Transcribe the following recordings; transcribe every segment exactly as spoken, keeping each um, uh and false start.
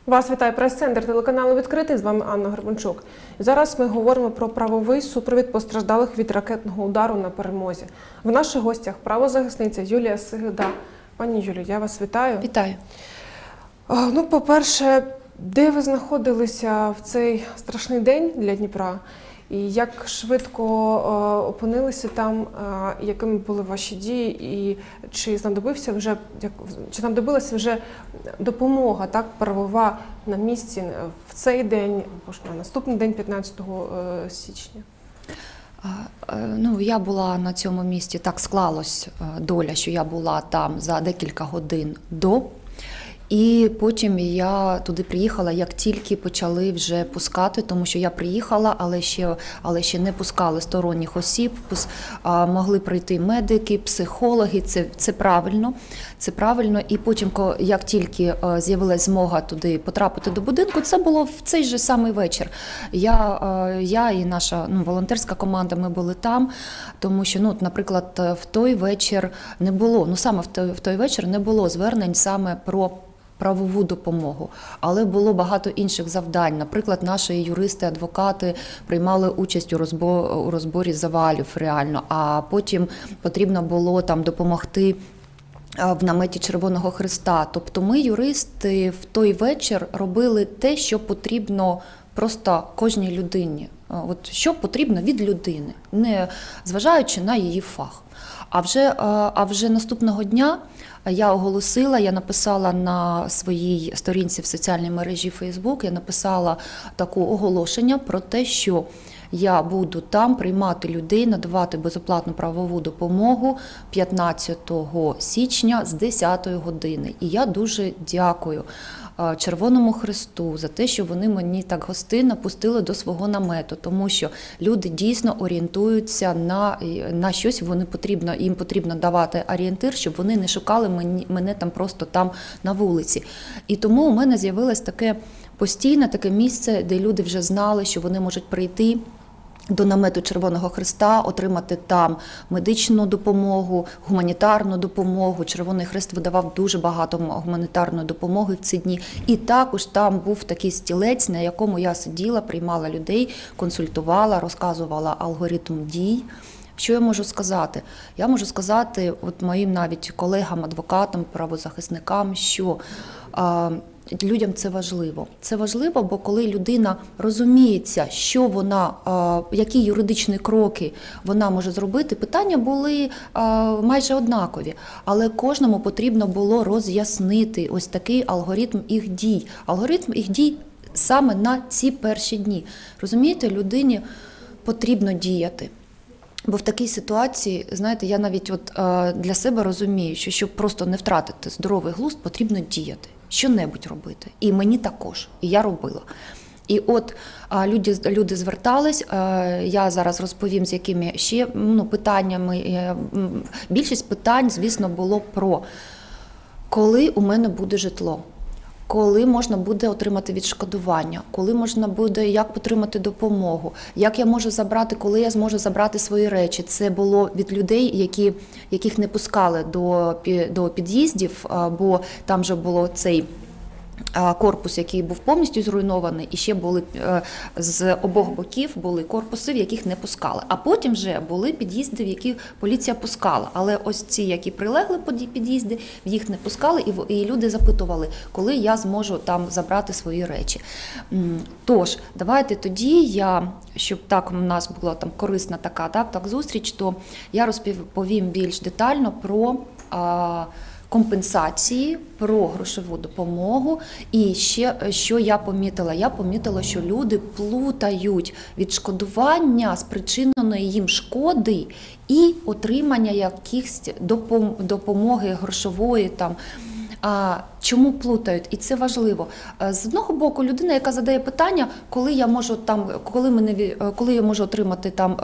Вас вітає прес-центр телеканалу «Відкритий», з вами Анна Горбанчук. Зараз ми говоримо про правовий супровід постраждалих від ракетного удару на Перемозі. В наших гостях правозахисниця Юлія Сигида. Пані Юлію, я вас вітаю. Вітаю. Ну, по-перше, де ви знаходилися в цей страшний день для Дніпра? І як швидко е, опинилися там, е, якими були ваші дії, і чи знадобився вже, як, чи знадобилася вже допомога, так, правова на місці в цей день, або ж на наступний день, п'ятнадцятого січня? Ну, я була на цьому місці, так склалось доля, що я була там за декілька годин до. І потім я туди приїхала, як тільки почали вже пускати, тому що я приїхала, але ще, але ще не пускали сторонніх осіб, могли прийти медики, психологи, це, це правильно, це правильно. І потім, як тільки з'явилась змога туди потрапити до будинку, це було в цей же самий вечір. Я, я і наша ну, волонтерська команда, ми були там, тому що, ну, наприклад, в той вечір не було, ну саме в той, в той вечір не було звернень саме про правову допомогу, але було багато інших завдань. Наприклад, наші юристи, адвокати приймали участь у розборі, у розборі завалів реально, а потім потрібно було там допомогти в наметі Червоного Хреста. Тобто ми, юристи, в той вечір робили те, що потрібно просто кожній людині. От що потрібно від людини, не зважаючи на її фах. А вже, а вже наступного дня я оголосила, я написала на своїй сторінці в соціальній мережі Facebook, я написала таке оголошення про те, що я буду там приймати людей, надавати безоплатну правову допомогу п'ятнадцятого січня з десятої години. І я дуже дякую Червоному Хресту за те, що вони мені так гостинно пустили до свого намету, тому що люди дійсно орієнтуються на, на щось, вони потрібно, їм потрібно давати орієнтир, щоб вони не шукали мені, мене там просто там на вулиці. І тому у мене з'явилось таке постійне таке місце, де люди вже знали, що вони можуть прийти до намету Червоного Хреста, отримати там медичну допомогу, гуманітарну допомогу. Червоний Хрест видавав дуже багато гуманітарної допомоги в ці дні. І також там був такий стілець, на якому я сиділа, приймала людей, консультувала, розказувала алгоритм дій. Що я можу сказати? Я можу сказати от моїм навіть колегам, адвокатам, правозахисникам, що а, людям це важливо. Це важливо, бо коли людина розуміється, що вона, а, які юридичні кроки вона може зробити, питання були а, майже однакові. Але кожному потрібно було роз'яснити ось такий алгоритм їх дій. Алгоритм їх дій саме на ці перші дні. Розумієте, людині потрібно діяти. Бо в такій ситуації, знаєте, я навіть от для себе розумію, що щоб просто не втратити здоровий глузд, потрібно діяти, що-небудь робити. І мені також, і я робила. І от люди, люди звертались, я зараз розповім, з якими ще ну, питаннями. Більшість питань, звісно, було про коли у мене буде житло. Коли можна буде отримати відшкодування, коли можна буде, як отримати допомогу, як я можу забрати, коли я зможу забрати свої речі. Це було від людей, які, яких не пускали до, до під'їздів, бо там вже було цей корпус, який був повністю зруйнований, і ще були з обох боків були корпуси, в яких не пускали. А потім вже були під'їзди, в які поліція пускала. Але ось ці, які прилегли під'їзди, в їх не пускали, і люди запитували, коли я зможу там забрати свої речі. Тож, давайте тоді я, щоб так у нас була там корисна така так, так, зустріч, то я розповім більш детально про а, компенсації, про грошову допомогу. І ще, що я помітила? Я помітила, що люди плутають відшкодування спричиненої їм шкоди і отримання якихось допомоги грошової там. А чому плутають? І це важливо. З одного боку, людина, яка задає питання, коли я можу там, коли мене, коли я можу отримати там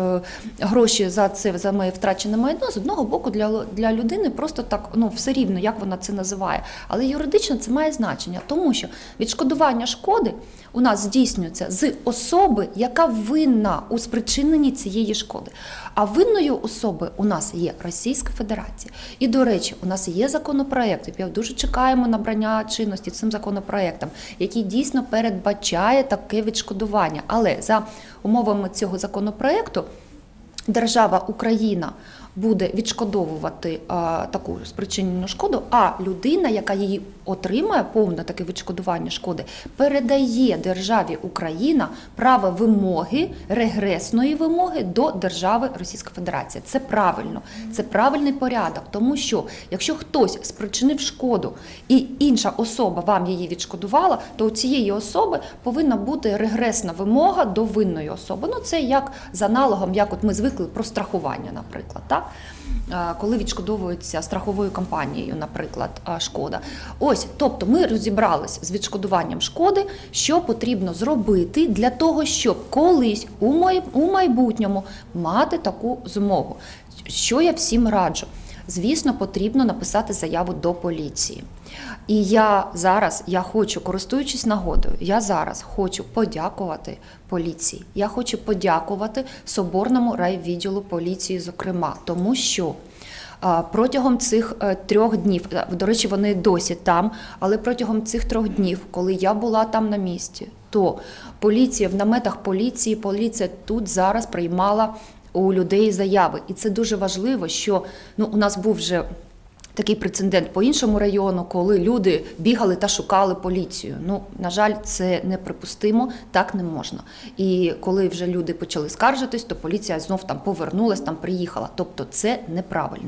гроші за це, за моє втрачене майно, з одного боку, для для людини просто так, ну, все рівно, як вона це називає. Але юридично це має значення, тому що відшкодування шкоди у нас здійснюється з особи, яка винна у спричиненні цієї шкоди. А винною особою у нас є Російська Федерація. І, до речі, у нас є законопроект, я дуже чекаю чекаємо набрання чинності цим законопроектом, який дійсно передбачає таке відшкодування. Але за умовами цього законопроекту держава Україна буде відшкодовувати а, таку спричинену шкоду, а людина, яка її отримає, повне таке відшкодування шкоди, передає державі Україна право вимоги, регресної вимоги до держави Російська Федерація. Це правильно, це правильний порядок, тому що якщо хтось спричинив шкоду і інша особа вам її відшкодувала, то у цієї особи повинна бути регресна вимога до винної особи. Ну це як з аналогом, як от ми звикли про страхування, наприклад, так? Коли відшкодовується страховою компанією, наприклад, шкода. Ось, тобто ми розібрались з відшкодуванням шкоди, що потрібно зробити для того, щоб колись у майбутньому мати таку змогу. Що я всім раджу? Звісно, потрібно написати заяву до поліції. І я зараз, я хочу, користуючись нагодою, я зараз хочу подякувати поліції. Я хочу подякувати Соборному райвідділу поліції, зокрема, тому що протягом цих трьох днів, до речі, вони досі там, але протягом цих трьох днів, коли я була там на місці, то поліція, в наметах поліції, поліція тут зараз приймала у людей заяви. І це дуже важливо, що ну, у нас був вже такий прецедент по іншому району, коли люди бігали та шукали поліцію. Ну, на жаль, це неприпустимо, так не можна. І коли вже люди почали скаржитись, то поліція знов там повернулась, там приїхала. Тобто це неправильно.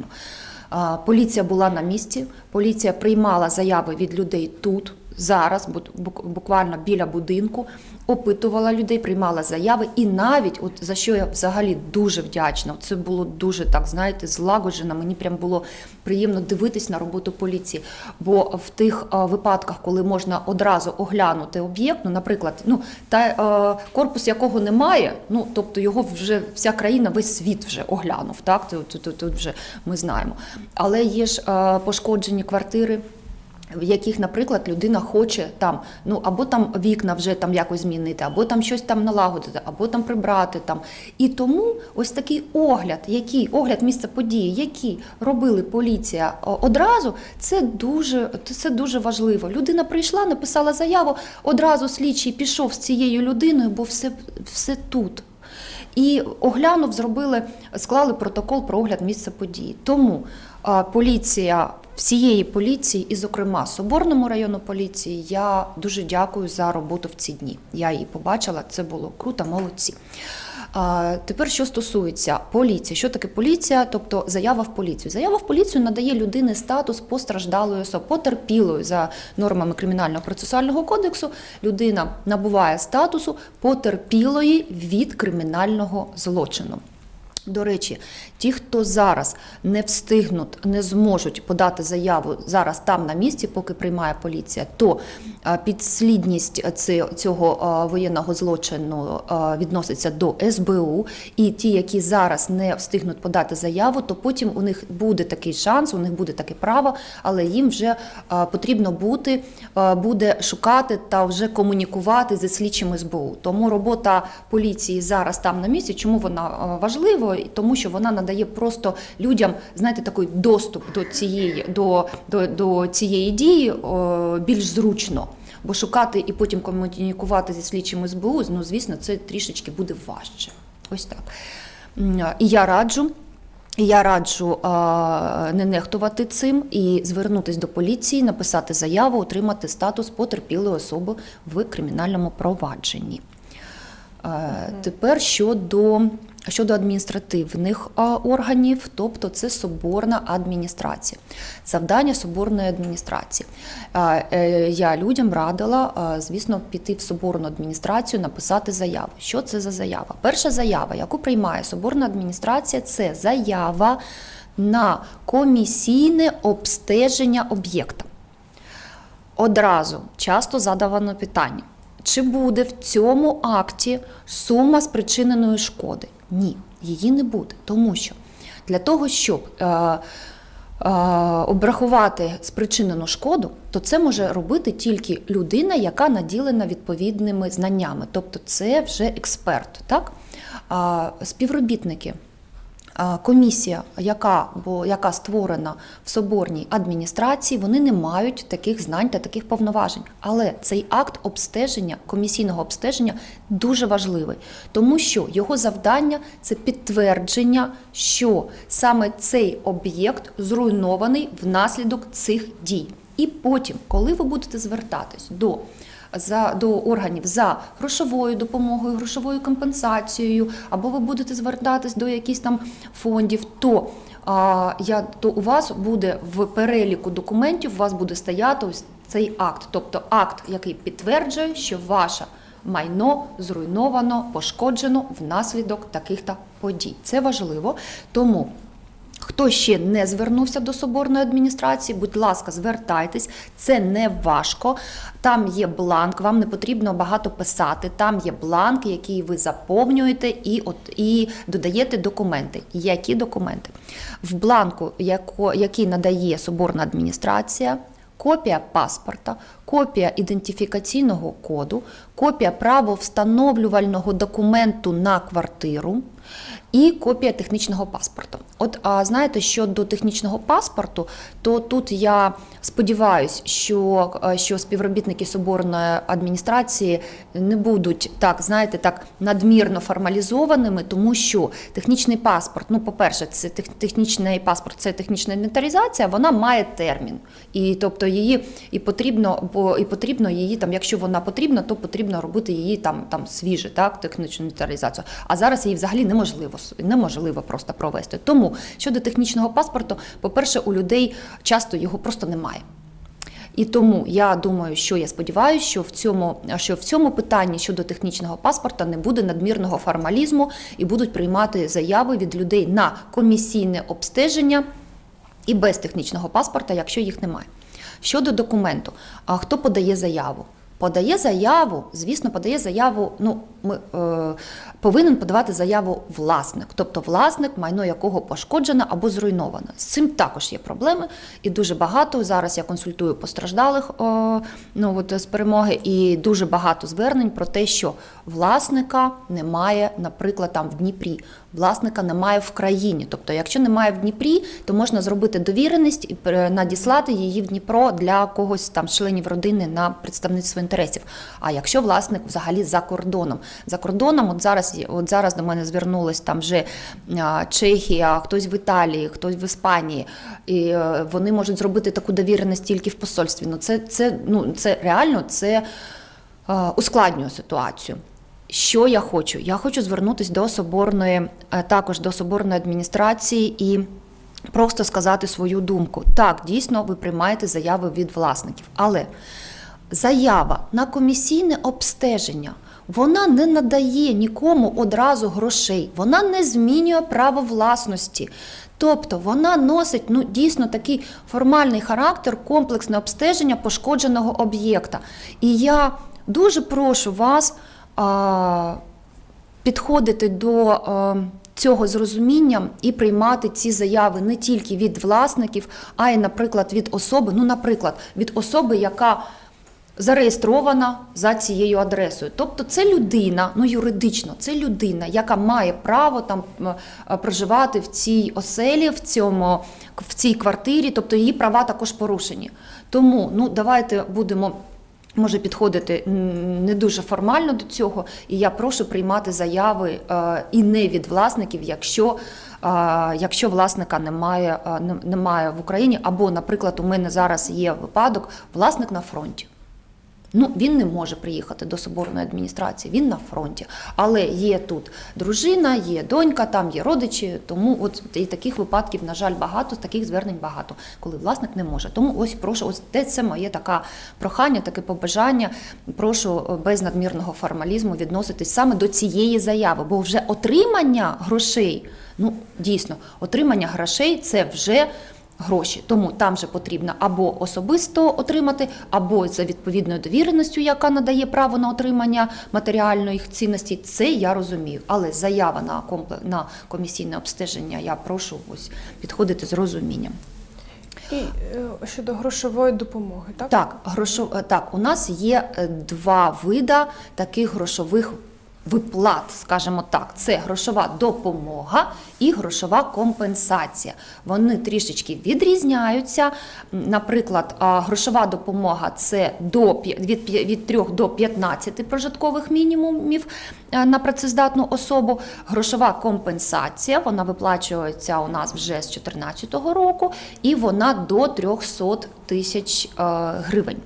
Поліція була на місці, поліція приймала заяви від людей тут, зараз, буквально біля будинку, опитувала людей, приймала заяви і навіть, от за що я взагалі дуже вдячна, це було дуже, так, знаєте, злагоджено, мені прям було приємно дивитись на роботу поліції, бо в тих а, випадках, коли можна одразу оглянути об'єкт, ну, наприклад, ну, та, а, корпус якого немає, ну, тобто його вже вся країна, весь світ вже оглянув, так, тут, тут, тут вже ми знаємо, але є ж а, пошкоджені квартири, в яких, наприклад, людина хоче там, ну, або там вікна вже там якось змінити, або там щось там налагодити, або там прибрати там. І тому ось такий огляд, який, огляд місця події, який робили поліція одразу, це дуже, це дуже важливо. Людина прийшла, написала заяву, одразу слідчий пішов з цією людиною, бо все, все тут. І оглянув, зробили, склали протокол про огляд місця події. Тому а, поліція, всієї поліції, і, зокрема, Соборному району поліції, я дуже дякую за роботу в ці дні. Я її побачила, це було круто, молодці. А, тепер, що стосується поліції. Що таке поліція? Тобто заява в поліцію. Заява в поліцію надає людині статус постраждалої особи, потерпілої за нормами Кримінального процесуального кодексу. Людина набуває статусу потерпілої від кримінального злочину. До речі, ті, хто зараз не встигнуть, не зможуть подати заяву зараз там на місці, поки приймає поліція, то підслідність цього воєнного злочину відноситься до ес бе у. І ті, які зараз не встигнуть подати заяву, то потім у них буде такий шанс, у них буде таке право, але їм вже потрібно бути, буде шукати та вже комунікувати зі слідчим ес бе у. Тому робота поліції зараз там на місці, чому вона важлива? Тому що вона надає просто людям, знаєте, такий доступ до цієї, до, до, до цієї дії о, більш зручно. Бо шукати і потім комунікувати зі слідчим ес бе у, ну, звісно, це трішечки буде важче. Ось так. І я раджу, я раджу а, не нехтувати цим і звернутися до поліції, написати заяву, отримати статус потерпілої особи в кримінальному провадженні. А, тепер щодо... Щодо адміністративних органів, тобто це соборна адміністрація. Завдання соборної адміністрації. Я людям радила, звісно, піти в соборну адміністрацію, написати заяву. Що це за заява? Перша заява, яку приймає соборна адміністрація, це заява на комісійне обстеження об'єкта. Одразу часто задавано питання, чи буде в цьому акті сума спричиненої шкоди? Ні, її не буде, тому що для того, щоб е, е, обрахувати спричинену шкоду, то це може робити тільки людина, яка наділена відповідними знаннями, тобто це вже експерт, так? Е, співробітники Комісія, яка, бо, яка створена в соборній адміністрації, вони не мають таких знань та таких повноважень. Але цей акт обстеження, комісійного обстеження дуже важливий, тому що його завдання – це підтвердження, що саме цей об'єкт зруйнований внаслідок цих дій. І потім, коли ви будете звертатись до За, до органів за грошовою допомогою, грошовою компенсацією, або ви будете звертатись до якихось там фондів, то, а, я, то у вас буде в переліку документів, у вас буде стояти ось цей акт. Тобто акт, який підтверджує, що ваше майно зруйновано, пошкоджено внаслідок таких-то подій. Це важливо, тому хто ще не звернувся до соборної адміністрації, будь ласка, звертайтесь, це не важко. Там є бланк, вам не потрібно багато писати, там є бланк, який ви заповнюєте і, от, і додаєте документи. Які документи? В бланку, яко, який надає соборна адміністрація, копія паспорта, копія ідентифікаційного коду, копія правовстановлювального документу на квартиру і копія технічного паспорту. От, а знаєте, щодо технічного паспорту, то тут я сподіваюся, що, що співробітники соборної адміністрації не будуть так, знаєте, так надмірно формалізованими, тому що технічний паспорт, ну, по-перше, це тех, технічний паспорт, це технічна інвентаризація, вона має термін. І тобто її і потрібно, бо і потрібно її там, якщо вона потрібна, то потрібно робити її там, там свіже, так, технічну інвентаризацію. А зараз її взагалі неможливо, неможливо просто провести. Тому щодо технічного паспорту, по-перше, у людей часто його просто немає. І тому я думаю, що я сподіваюся, що в цьому, що в цьому питанні щодо технічного паспорта не буде надмірного формалізму і будуть приймати заяви від людей на комісійне обстеження і без технічного паспорта, якщо їх немає. Щодо документу, а хто подає заяву? Подає заяву, звісно, подає заяву, ну, ми, е, повинен подавати заяву власник, тобто власник, майно якого пошкоджено або зруйновано. З цим також є проблеми, і дуже багато, зараз я консультую постраждалих е, ну, от, з перемоги, і дуже багато звернень про те, що власника немає, наприклад, там в Дніпрі, власника немає в країні. Тобто, якщо немає в Дніпрі, то можна зробити довіреність і надіслати її в Дніпро для когось там членів родини на представництво інтересів. А якщо власник взагалі за кордоном. За кордоном, от зараз, от зараз до мене звернулись там вже Чехія, хтось в Італії, хтось в Іспанії, і вони можуть зробити таку довіреність тільки в посольстві. Ну, це, це, ну, це реально, це е, ускладнює ситуацію. Що я хочу? Я хочу звернутися до соборної, також до соборної адміністрації і просто сказати свою думку. Так, дійсно, ви приймаєте заяви від власників, але заява на комісійне обстеження, вона не надає нікому одразу грошей, вона не змінює право власності. Тобто вона носить, ну, дійсно такий формальний характер, комплексне обстеження пошкодженого об'єкта. І я дуже прошу вас а, підходити до а, цього з розумінням і приймати ці заяви не тільки від власників, а й, наприклад, від особи, ну, наприклад, від особи, яка зареєстрована за цією адресою. Тобто це людина, ну юридично, це людина, яка має право там проживати в цій оселі, в цьому, в цій квартирі, тобто її права також порушені. Тому, ну, давайте будемо, може, підходити не дуже формально до цього, і я прошу приймати заяви е, і не від власників, якщо, е, якщо власника немає, е, немає в Україні, або, наприклад, у мене зараз є випадок, власник на фронті. Ну, він не може приїхати до соборної адміністрації, він на фронті. Але є тут дружина, є донька, там є родичі, тому от і таких випадків, на жаль, багато, таких звернень багато, коли власник не може. Тому ось прошу, ось це моє таке прохання, таке побажання, прошу без надмірного формалізму відноситись саме до цієї заяви, бо вже отримання грошей, ну, дійсно, отримання грошей – це вже гроші. Тому там же потрібно або особисто отримати, або за відповідною довіреністю, яка надає право на отримання матеріальної цінності. Це я розумію. Але заява на, комплек... на комісійне обстеження я прошу ось підходити з розумінням. І е, щодо грошової допомоги, так? Так, грошов... так, у нас є два види таких грошових виплат, скажімо так, це грошова допомога і грошова компенсація. Вони трішечки відрізняються. Наприклад, грошова допомога – це до, від, від трьох до п'ятнадцяти прожиткових мінімумів на працездатну особу. Грошова компенсація, вона виплачується у нас вже з дві тисячі чотирнадцятого року, і вона до триста тисяч гривень.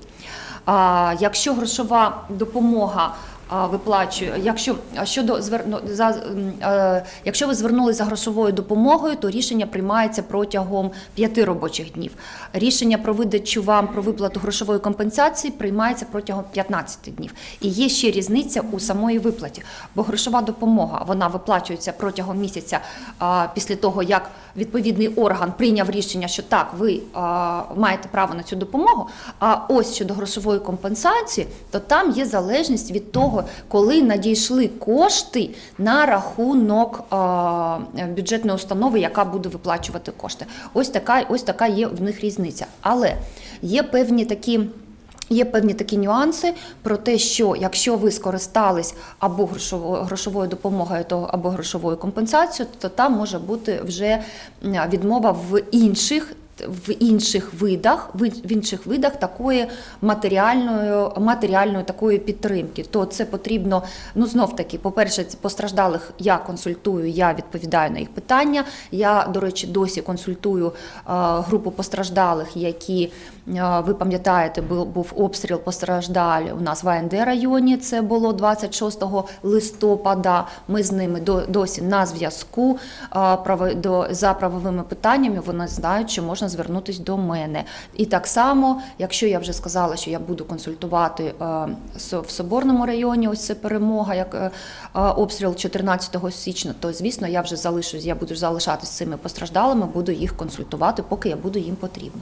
Якщо грошова допомога виплачує, якщо щодо за якщо ви звернулися за грошовою допомогою, то рішення приймається протягом п'яти робочих днів. Рішення про видачу вам про виплату грошової компенсації приймається протягом п'ятнадцяти днів. І є ще різниця у самої виплаті, бо грошова допомога, вона виплачується протягом місяця після того, як відповідний орган прийняв рішення, що так, ви маєте право на цю допомогу. А ось щодо грошової компенсації, то там є залежність від того, коли надійшли кошти на рахунок е, бюджетної установи, яка буде виплачувати кошти. Ось така, ось така є в них різниця. Але є певні такі... Є певні такі нюанси про те, що якщо ви скористались або грошовою, грошовою допомогою, то або грошовою компенсацією, то там може бути вже відмова в інших в інших видах, в інших видах такої матеріальної, матеріальної такої підтримки. То це потрібно, ну знов таки, по-перше, постраждалих я консультую, я відповідаю на їх питання. Я, до речі, досі консультую а, групу постраждалих, які, а, ви пам'ятаєте, був, був обстріл, постраждалі у нас в АНД районі, це було двадцять шостого листопада. Ми з ними до, досі на зв'язку а, право, до, за правовими питаннями, вони знають, що можна звернутися до мене. І так само, якщо я вже сказала, що я буду консультувати в Соборному районі, ось це перемога, як обстріл чотирнадцятого січня, то, звісно, я вже залишусь, я буду залишатися з цими постраждалими, буду їх консультувати, поки я буду їм потрібна.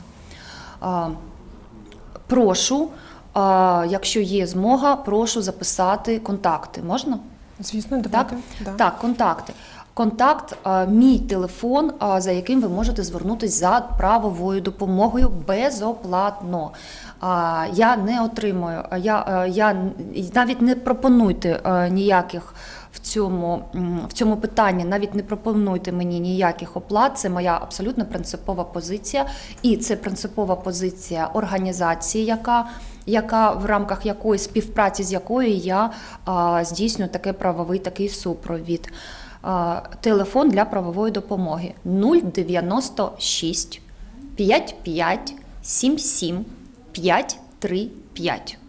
Прошу, якщо є змога, прошу записати контакти. Можна? Звісно, давайте. Так, да. Так, контакти. Контакт, мій телефон, за яким ви можете звернутися за правовою допомогою безоплатно. Я не отримую, я, я навіть не пропонуйте ніяких в цьому, в цьому питанні, навіть не пропонуйте мені ніяких оплат, це моя абсолютно принципова позиція, і це принципова позиція організації, яка яка в рамках якої співпраці з якою я а, здійснюю таке правовий такий супровід. А, телефон для правової допомоги нуль дев'яносто шість п'ять п'ять сім сім п'ять три п'ять.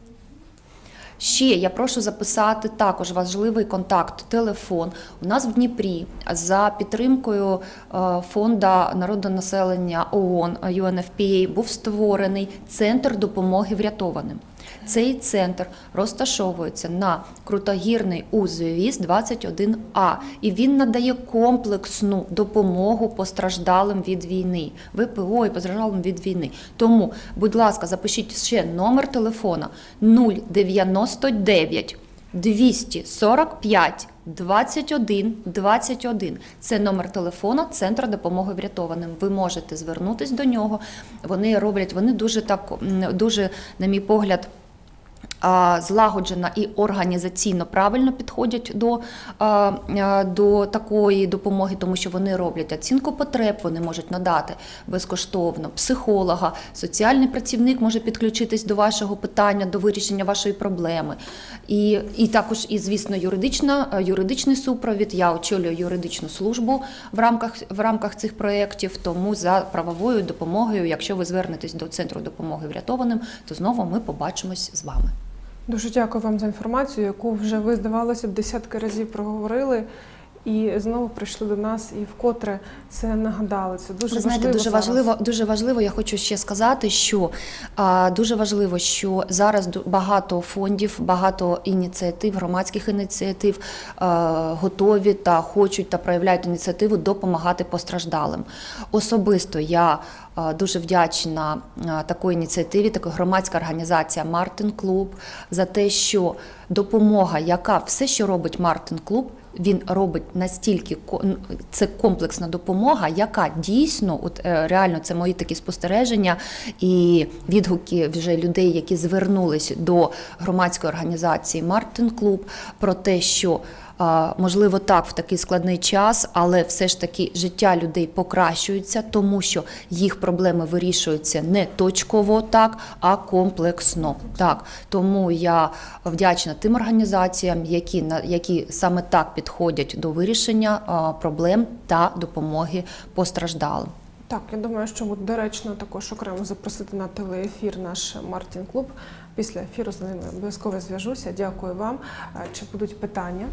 Ще я прошу записати також важливий контакт, телефон. У нас в Дніпрі за підтримкою Фонду народонаселення ООН ю ен еф пі ей був створений Центр допомоги врятованим. Цей центр розташовується на Крутогірний узвіз двадцять один А, і він надає комплексну допомогу постраждалим від війни, ве пе о і постраждалим від війни. Тому, будь ласка, запишіть ще номер телефона нуль дев'яносто дев'ять двісті сорок п'ять двадцять один двадцять один. Це номер телефона Центру допомоги врятованим. Ви можете звернутися до нього. Вони роблять, вони дуже так, дуже, на мій погляд, злагоджено і організаційно правильно підходять до, до такої допомоги, тому що вони роблять оцінку потреб, вони можуть надати безкоштовно психолога, соціальний працівник може підключитись до вашого питання, до вирішення вашої проблеми. І, і також, і, звісно, юридична, юридичний супровід. Я очолюю юридичну службу в рамках, в рамках цих проєктів, тому за правовою допомогою, якщо ви звернетесь до Центру допомоги врятованим, то знову ми побачимось з вами. Дуже дякую вам за інформацію, яку вже ви, здавалося б, десятки разів проговорили. І знову прийшли до нас і вкотре це нагадали. Це дуже Ви знаєте, важливо. Дуже важливо, дуже важливо, я хочу ще сказати, що а, дуже важливо, що зараз багато фондів, багато ініціатив, громадських ініціатив а, готові та хочуть та проявляють ініціативу допомагати постраждалим. Особисто я а, дуже вдячна а, такої ініціативі, такої громадська організація Мартин Клуб за те, що допомога, яка все, що робить Мартин Клуб, він робить настільки, це комплексна допомога, яка дійсно, от реально це мої такі спостереження і відгуки вже людей, які звернулись до громадської організації Мартин Клуб, про те, що можливо так в такий складний час, але все ж таки життя людей покращується, тому що їх проблеми вирішуються не точково так, а комплексно. Так. Тому я вдячна тим організаціям, які, які саме так підходять до вирішення проблем та допомоги постраждалим. Так, я думаю, що буде доречно також окремо запросити на телеефір наш Мартин Клуб. Після ефіру з ними обов'язково зв'яжуся. Дякую вам. Чи будуть питання?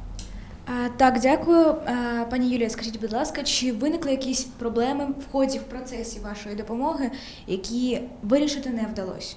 Так, дякую. Пані Юлія, скажіть, будь ласка, чи виникли якісь проблеми в ході, в процесі вашої допомоги, які вирішити не вдалося?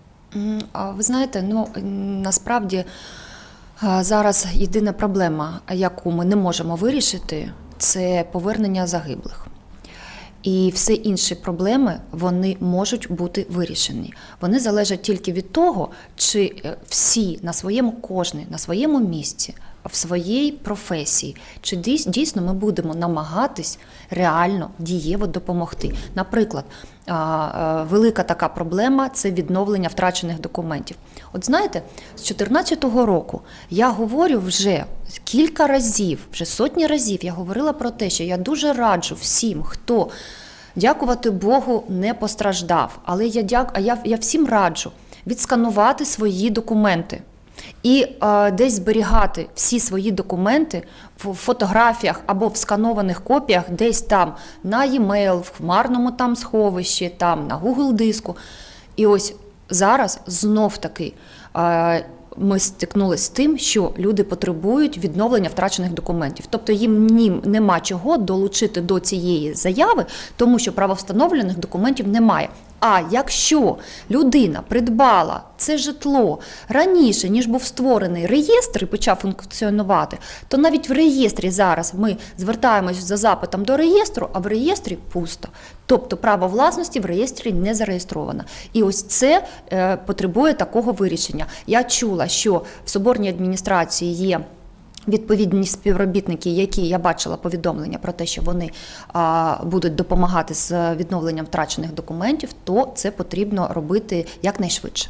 Ви знаєте, ну, насправді зараз єдина проблема, яку ми не можемо вирішити, це повернення загиблих. І всі інші проблеми, вони можуть бути вирішені. Вони залежать тільки від того, чи всі на своєму, кожний на своєму місці, в своїй професії, чи дійсно ми будемо намагатись реально, дієво допомогти. Наприклад, велика така проблема – це відновлення втрачених документів. От знаєте, з дві тисячі чотирнадцятого року я говорю вже кілька разів, вже сотні разів я говорила про те, що я дуже раджу всім, хто, дякувати Богу, не постраждав, але я, дяк... я, я всім раджу відсканувати свої документи. І е, десь зберігати всі свої документи в фотографіях або в сканованих копіях, десь там на e-mail, в хмарному там сховищі, там на Google диску. І ось зараз знов-таки е, ми стикнулися з тим, що люди потребують відновлення втрачених документів. Тобто їм нема чого долучити до цієї заяви, тому що правовстановлених документів немає. А якщо людина придбала це житло раніше, ніж був створений реєстр і почав функціонувати, то навіть в реєстрі зараз ми звертаємось за запитом до реєстру, а в реєстрі пусто. Тобто право власності в реєстрі не зареєстровано. І ось це е, потребує такого вирішення. Я чула, що в соборній адміністрації є відповідні співробітники, які, я бачила повідомлення про те, що вони а, будуть допомагати з відновленням втрачених документів, то це потрібно робити якнайшвидше.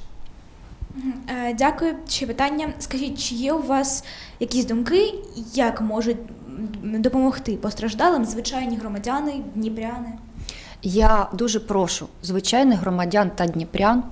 Дякую. Ще питання. Скажіть, чи є у вас якісь думки, як можуть допомогти постраждалим звичайні громадяни, дніпряни? Я дуже прошу звичайних громадян та дніпрян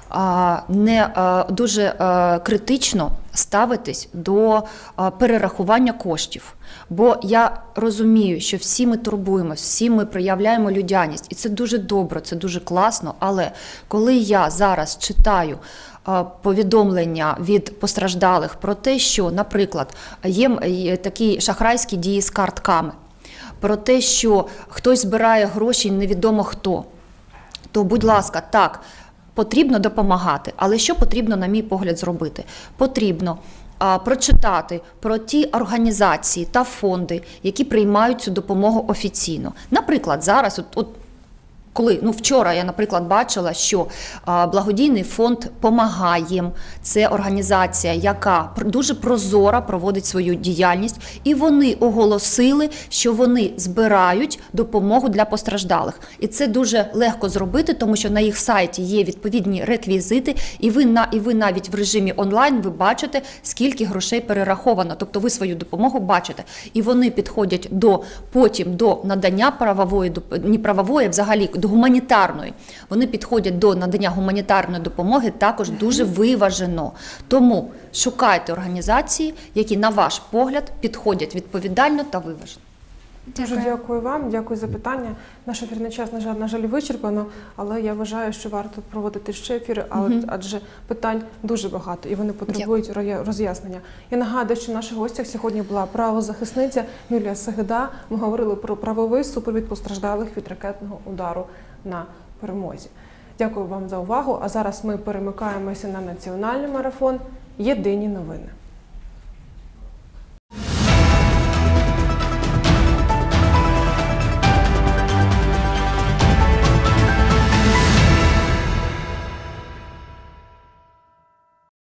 не дуже критично ставитись до перерахування коштів. Бо я розумію, що всі ми турбуємось, всі ми проявляємо людяність, і це дуже добре, це дуже класно, але коли я зараз читаю повідомлення від постраждалих про те, що, наприклад, є такі шахрайські дії з картками, про те, що хтось збирає гроші, невідомо хто, то, будь ласка, так, потрібно допомагати, але що потрібно, на мій погляд, зробити? Потрібно а, прочитати про ті організації та фонди, які приймають цю допомогу офіційно. Наприклад, зараз, от, от коли, ну, вчора я, наприклад, бачила, що а, благодійний фонд «Помагаєм» – це організація, яка дуже прозоро проводить свою діяльність, і вони оголосили, що вони збирають допомогу для постраждалих. І це дуже легко зробити, тому що на їх сайті є відповідні реквізити, і ви, на, і ви навіть в режимі онлайн ви бачите, скільки грошей перераховано, тобто ви свою допомогу бачите. І вони підходять до, потім до надання правової, не правової, взагалі, до гуманітарної. Вони підходять до надання гуманітарної допомоги також дуже виважено. Тому шукайте організації, які, на ваш погляд, підходять відповідально та виважено. Дуже дякую вам, дякую за питання. Наш ефірний час, на жаль, на жаль, вичерпано, але я вважаю, що варто проводити ще ефіри, адже питань дуже багато і вони потребують дякую. роз'яснення. Я нагадую, що в наших гостях сьогодні була правозахисниця Юлія Сегеда. Ми говорили про правовий супровід постраждалих від ракетного удару на Перемозі. Дякую вам за увагу, а зараз ми перемикаємося на національний марафон «Єдині новини».